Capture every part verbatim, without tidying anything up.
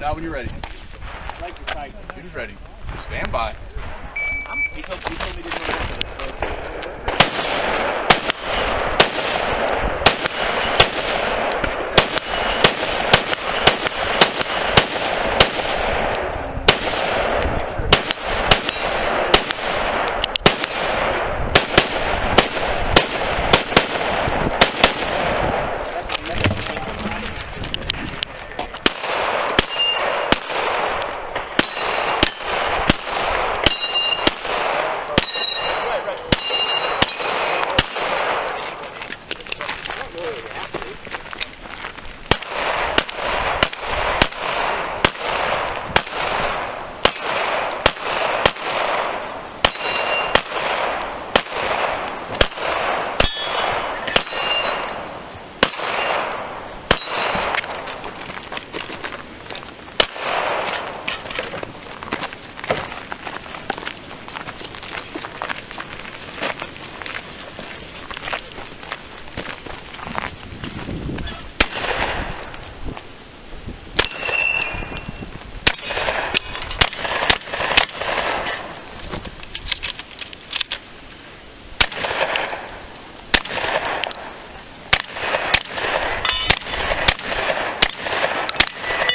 Now when you're ready. Like the tight. You're just ready. Stand by. He told, he told me to do this.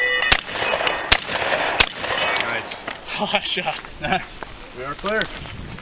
Hot shot. Nice. We are clear.